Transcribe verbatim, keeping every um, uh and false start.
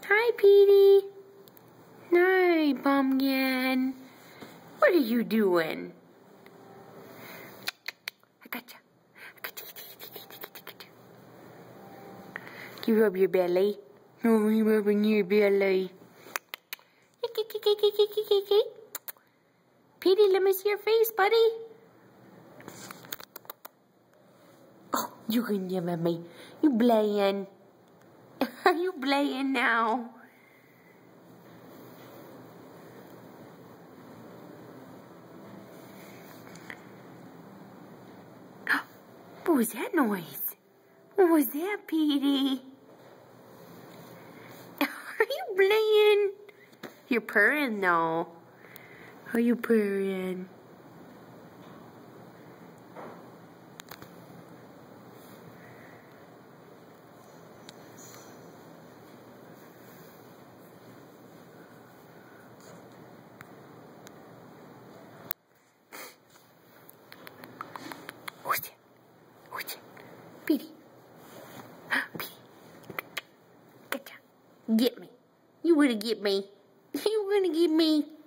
Hi, Petey. Hi, Pumpkin. What are you doing? I gotcha. I gotcha. Can you rub your belly? No, you rubbing your belly. Petey, let me see your face, buddy. Oh, you can give at me. You playing. Are you playing now? What was that noise? What was that, Petey? Are you playing? You're purring though. Are you purring? Who's it? Who's it? Petey. Petey. Gotcha. Get me. You wanna get me. You wanna get me.